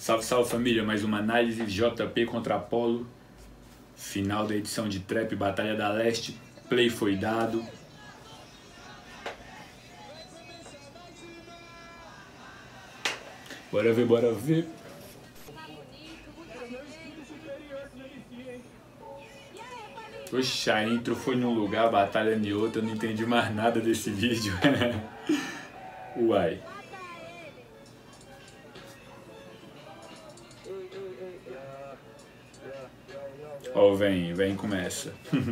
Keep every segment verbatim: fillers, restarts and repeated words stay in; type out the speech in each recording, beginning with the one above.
Salve, salve família, mais uma análise de J P contra Apollo. Final da edição de Trap Batalha da Leste. Play foi dado. Bora ver, bora ver. Oxe, a intro foi num lugar, a batalha em outro, eu não entendi mais nada desse vídeo. Uai. Ó, oh, vem, vem, começa.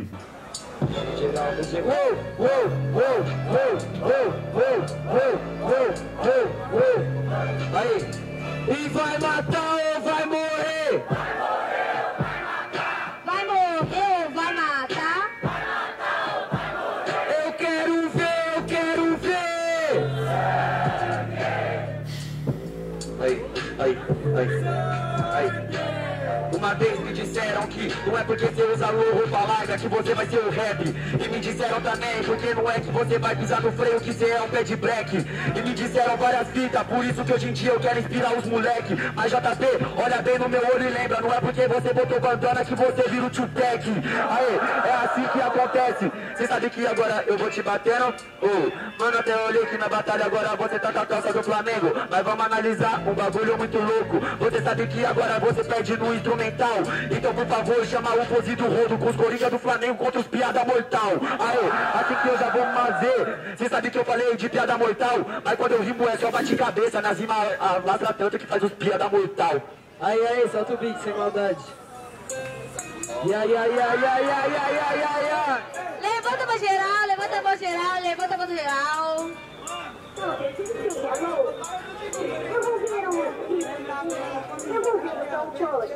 Aí. E vai matar ou vai morrer? Vai morrer ou vai matar? Vai morrer ou vai matar? Vai matar ou vai morrer? Eu quero ver, eu quero ver. Aí, aí, aí, aí. Uma vez me disseram que não é porque você usa roupa larga que você vai ser o rap. E me disseram também porque não é que você vai pisar no freio que você é um pé de break. E me disseram várias fitas, por isso que hoje em dia eu quero inspirar os moleque. Mas J P, olha bem no meu olho e lembra, não é porque você botou bandana que você vira o Tupac. Aê, é assim que acontece. Você sabe que agora eu vou te batendo? Oh, mano, até eu olhei aqui na batalha, agora você tá com a calça do Flamengo. Mas vamos analisar um bagulho muito louco. Você sabe que agora você perde no instrumento. Então por favor chama o Pozzi do Rodo com os Coringa do Flamengo contra os piada mortal. Aê, assim que eu já vou fazer. Cê sabe que eu falei de piada mortal, mas quando eu rimo é só bate cabeça. Nas rimas lastra tanto que faz os piada mortal. Aí, aí, solta o beat sem maldade. E aí, aí, aí, aí, aí, aí, aí, aí, aí. Levanta a mão geral, levanta a mão geral, levanta a mão geral. Eu vou ver um aqui. Eu vou ver o doutor.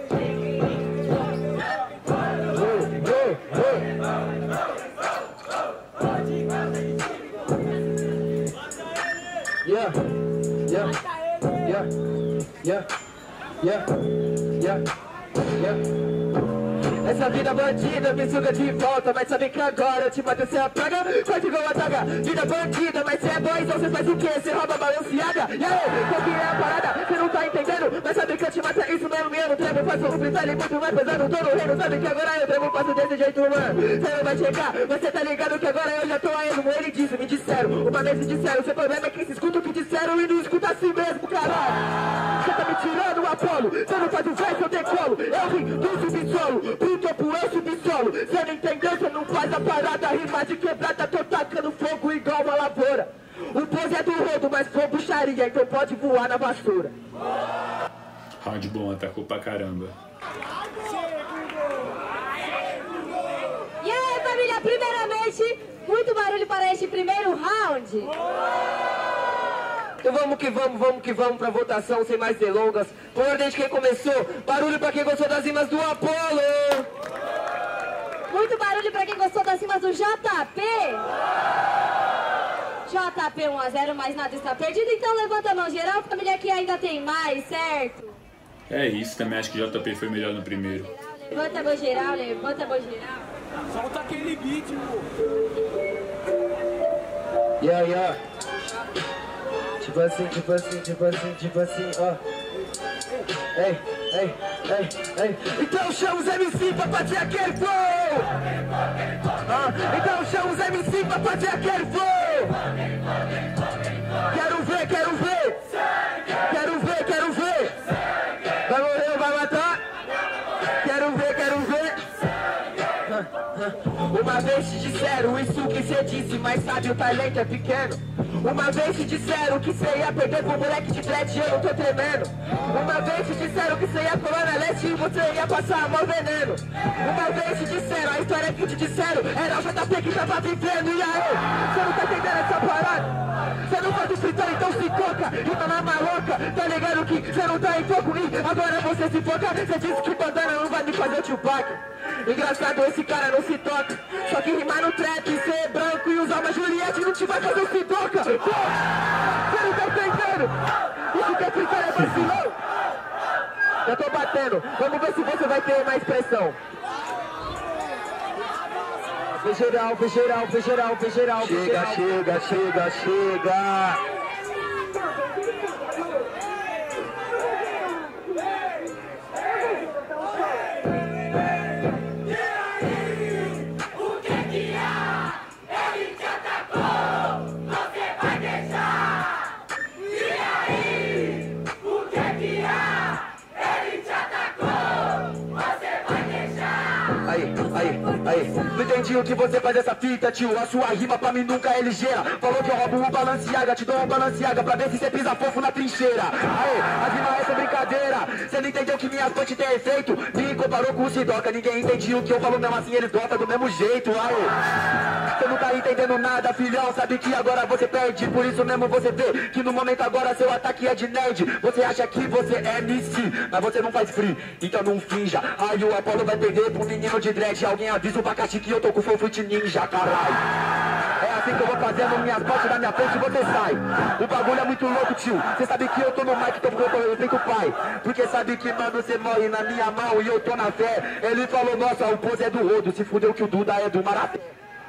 Yeah, yeah, yeah, yeah, yeah, yeah, yeah. Essa vida bandida me suga de volta, mas sabe que agora eu te mato, você apaga, faz igual a taga. Vida bandida, mas cê é boy, então cê faz o quê? Cê rouba balanceada? E aí, qual que é a parada? Cê não tá entendendo? Mas sabe que eu te mato, é isso mesmo, mesmo. Tremo, faço um freestyle muito mais pesado, tô no reino. Sabe que agora eu tremo, faço desse jeito, mano. Cê não vai chegar, mas cê tá ligado que agora eu já tô indo. Ele disse, me disseram, uma vez me disseram. Seu problema é que se escuta o que disseram e não escuta assim mesmo, caralho. Cê tá me tirando, Apollo, cê não faz o verso, eu decolo. Eu vim do subsolo, pro topo eu subsolo. Cê não entendeu, cê não faz a parada. Rima de quebrada, tô tacando fogo igual uma lavoura. O pose é do rodo, mas for bruxaria, então pode voar na vassoura. Round bom, atacou pra caramba. E aí, família, primeiramente, muito barulho para este primeiro round. Então vamos que vamos, vamos que vamos pra votação, sem mais delongas. Por ordem de quem começou, barulho pra quem gostou das rimas do Apollo. Muito barulho pra quem gostou das rimas do J P. J P um a zero, mas nada está perdido. Então levanta a mão geral, família, que ainda tem mais, certo? É isso, também acho que J P foi melhor no primeiro. Levanta a mão geral, levanta a mão geral. Solta aquele beat, pô. Yeah, yeah. Tipo assim, tipo assim, tipo assim, tipo assim, ó. Ei, ei, ei, ei. Então chama os M C pra fazer aquele flow. Ah, então chama os M C pra fazer aquele flow. Quero ver, quero ver. Quero ver, quero ver. Vai morrer ou vai matar? Quero ver, quero ver. Uma vez te disseram isso que cê disse, mas sabe o talento é pequeno. Uma vez te disseram que cê ia perder pro moleque de dread e eu não tô tremendo. Uma vez te disseram que cê ia colar na leste e você ia passar mal veneno. Uma vez te disseram, a história que te disseram era o J P que tava vivendo. E aí, cê não tá entendendo essa parada? Cê não faz o fritar, então se toca. E tá na maloca, tá ligado que cê não tá em foco. E agora você se foca, cê disse que bandana não vai me fazer o Tupac. Engraçado, esse cara não se toca. Só que rimar no trap, ser branco e usar uma Juliette não te vai fazer o se toca. Pô, você não tá entendendo? Isso que é fritar é vacilão. Já tô batendo, vamos ver se você vai ter mais pressão. Fegeral, fegeral, fegeral, fegeral. Chega, chega, chega, chega. Ei, não entendi o que você faz essa fita, tio. A sua rima pra mim nunca é ligeira. Falou que eu roubo um Balenciaga, te dou um Balenciaga pra ver se cê pisa fofo na trincheira. Aê, a rima essa é brincadeira. Cê não entendeu que minhas punch tem efeito. Me comparou com o Sidoca, ninguém entendia o que eu falo mesmo assim, eles gostam do mesmo jeito. Aê, cê não tá entendendo nada, filhão. Sabe que agora você perde, por isso mesmo você vê que no momento agora seu ataque é de nerd. Você acha que você é M C, mas você não faz free, então não finja. Aí o Apollo vai perder pro menino de dread. Alguém avisa o Bacate que eu tô com o Fruit Ninja, caralho. É assim que eu vou fazendo minhas partes da minha frente e você sai. O bagulho é muito louco, tio. Cê sabe que eu tô no mic, tô com eu feito pai. Porque sabe que, mano, você morre na minha mão e eu tô na fé. Ele falou, nossa, o pose é do rodo. Se fudeu que o Duda é do Maraté.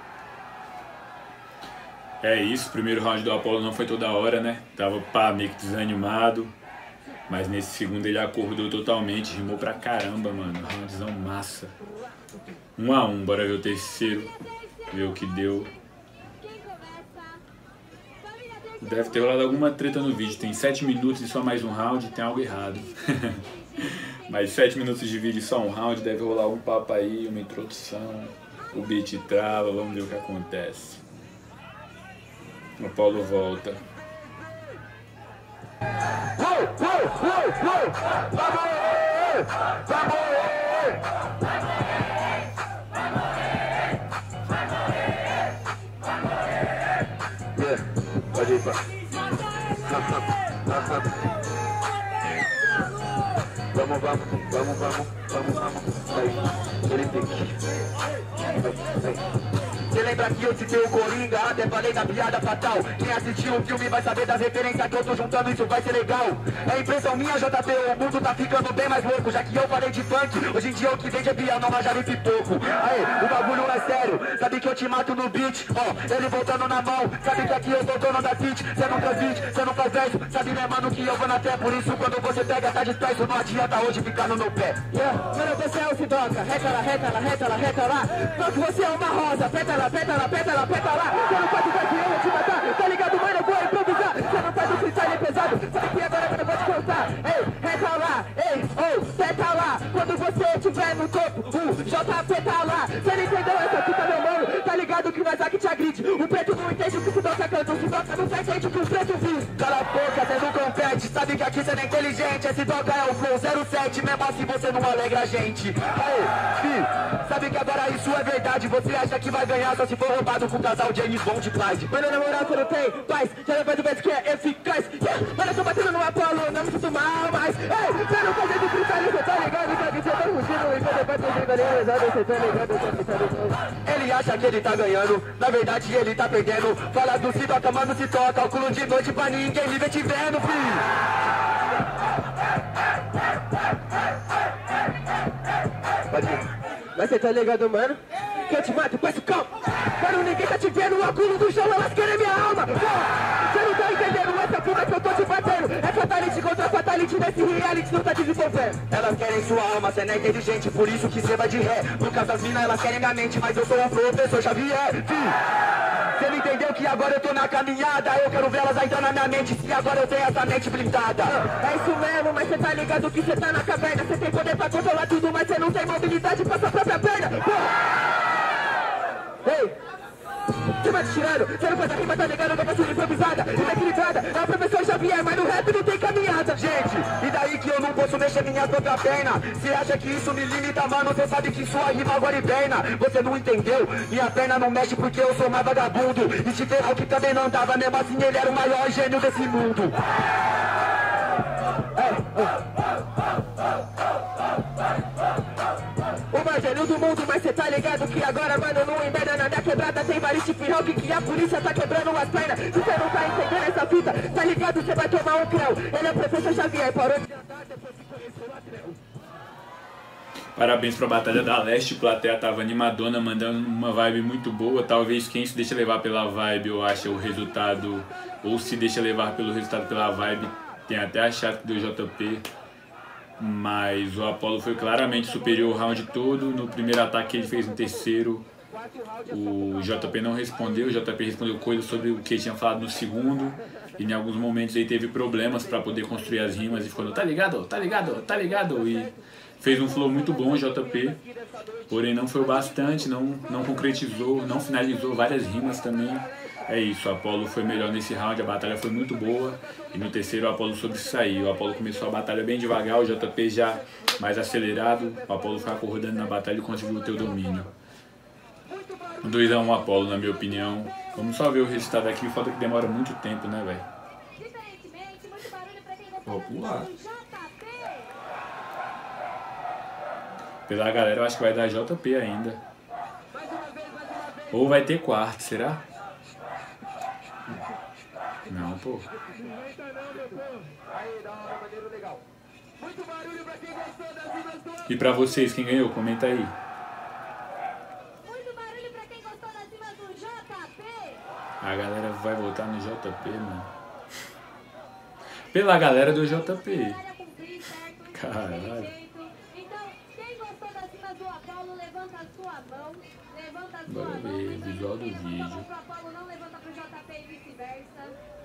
É isso, o primeiro round do Apollo não foi toda hora, né? Tava pá, meio que desanimado. Mas nesse segundo ele acordou totalmente, rimou pra caramba, mano. Roundzão massa. Um a um, bora ver o terceiro. Ver o que deu. Deve ter rolado alguma treta no vídeo. Tem sete minutos e só mais um round, tem algo errado. Mas sete minutos de vídeo e só um round, deve rolar um papo aí, uma introdução. O beat trava, vamos ver o que acontece. O Apollo volta. Uou, uou, uou, uou! Vamos! Vamos! Yeah, pode ir, pá. Vamos, vamos, vamos, vamos, vamos, vamos. Aí, ele tem que... Cê lembra que eu citei o Coringa, até falei da piada fatal. Quem assistiu o filme vai saber das referências que eu tô juntando, isso vai ser legal. É impressão minha, J P, o mundo tá ficando bem mais louco. Já que eu falei de funk, hoje em dia o que vende é piano, rajada e pipoco. Aê, o bagulho é sério, sabe que eu te mato no beat. Ó, ele voltando na mão, sabe que aqui eu tô dono da fit. Cê não faz beat, cê não faz verso, sabe né mano que eu vou na fé. Por isso quando você pega tá disperso, não adianta hoje ficar no meu pé. Yeah, mano, você é o Sidoca, reta lá, reta lá, reta lá, reta lá. Só que você é uma rosa, peta lá, peta lá, peta lá, peta lá. Você não pode ver que eu vou te matar, tá ligado, mano, eu vou improvisar. Você não faz o freestyle pesado, sabe que agora eu vou te contar. Ei, reta lá, ei, oh, peta lá. Quando você estiver no topo, o J P tá lá. Você não entendeu essa fita, meu mano, tá ligado que nós aqui te agride. O preto não entende o que o Sidoca canta, o Sidoca não entende o que o preto vive. Cala a boca, cê não compete, sabe que aqui cê não é inteligente. Esse Sidoca é o flow zero sete, mesmo assim você não alegra a gente. Aê, fi, sabe que agora isso é verdade. Você acha que vai ganhar só se for roubado com o casal James Bond e Clyde. Mano, na moral, você não tem paz, já leva do vez que é eficaz. Yeah, mano, eu tô batendo no Apollo, não me sinto mal, mas ei, você não faz esse freestyle, você tá ligado, sabe que você tá fugindo e você vai ter vida ali, você tá ligado, você tá ligado. Ele acha que ele tá ganhando, na verdade ele tá perdendo. Fala do Sidoca, mano, se toca, cálculo de noite pra ninguém me ver te vendo, filho. Pode ir. Mas você tá ligado, mano? Que eu te mato com esse campo. Mano, ninguém tá te vendo, o aculo do chão, elas querem minha alma. Você não tá entendendo essa fuma que eu tô te batendo. É fatality contra fatality nesse reality, não tá desenvolvendo. Elas querem sua alma, cê não é inteligente, por isso que cê vai de ré. No caso das minas, elas querem minha mente, mas eu sou o professor Xavier, filho. Cê não entendeu que agora eu tô na caminhada. Eu quero ver elas entrar na minha mente, se agora eu tenho essa mente blindada. É isso mesmo, mas cê tá ligado que cê tá na caverna. Cê tem poder pra controlar tudo, mas cê não tem mobilidade pra sua própria perna. Ei, você vai te tirando, você não faz a rima, tá ligado? Não vai ser improvisada, desequilibrada. É o professor Xavier, mas no rap não tem caminhada. Gente, e daí que eu não posso mexer minha própria perna? Você acha que isso me limita, mano? Você sabe que sua rima agora hiberna. Você não entendeu? Minha perna não mexe porque eu sou mais vagabundo. E te ferrou que também não andava, mesmo assim ele era o maior gênio desse mundo. É, é. O mais gênio do mundo, mas cê tá ligado que agora, mano, não emenda na minha quebrada. Tem vários tipo rock que a polícia tá quebrando as pernas. Se cê não tá entendendo essa fita, tá ligado, cê vai tomar um creu. Ele é o professor Xavier, parou de andar depois que conheceu o Atreu. Parabéns pra Batalha da Leste, a plateia tava animadona, mandando uma vibe muito boa. Talvez quem se deixa levar pela vibe ou acha o resultado, ou se deixa levar pelo resultado pela vibe, tem até achado que deu J P. Mas o Apollo foi claramente superior o round todo. No primeiro ataque ele fez no terceiro. O J P não respondeu, o J P respondeu coisas sobre o que ele tinha falado no segundo. E em alguns momentos ele teve problemas para poder construir as rimas e ficou, tá ligado, tá ligado, tá ligado. E Fez um flow muito bom, J P. Porém não foi o bastante, não, não concretizou, não finalizou várias rimas também. É isso, o Apollo foi melhor nesse round, a batalha foi muito boa. E no terceiro o Apollo sobressaiu. O Apollo começou a batalha bem devagar, o J P já mais acelerado. O Apollo foi acordando na batalha e conseguiu ter o domínio. dois a um Apollo, na minha opinião. Vamos só ver o resultado aqui, foda que demora muito tempo, né, velho? Vou pular. Pela galera, eu acho que vai dar J P ainda. Ou vai ter quarto, será? Não, pô. E pra vocês, quem ganhou? Comenta aí. Muito barulho pra quem gostou das rimas do J P. A galera vai votar no J P, mano. Pela galera do J P. Caralho. Levanta a sua mão, levanta a sua Bora mão, ver, então visual do ninguém levanta a mão vídeo. pro Apollo, não levanta pro J P e vice-versa.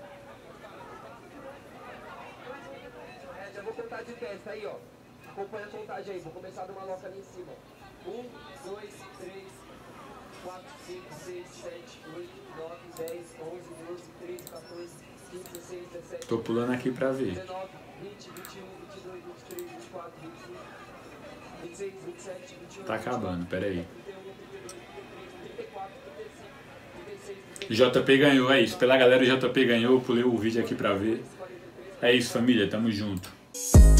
É, já vou contar de testa aí, ó. Acompanha a contagem aí, vou começar numa loca ali em cima. Um, dois, três, quatro, cinco, seis, sete, oito, nove, dez, onze, doze, treze, quatorze, quinze, dezesseis, dezessete. Tô pulando aqui pra ver. dezenove, vinte, vinte e um, vinte e dois, vinte e três, vinte e quatro, vinte e cinco, vinte e seis, vinte e sete, vinte e oito. Tá acabando, pera aí. trinta e quatro, trinta e cinco, trinta e seis, trinta e sete. J P ganhou, é isso. Pela galera, o J P ganhou. Eu pulei o vídeo aqui pra ver. É isso, família. Tamo junto.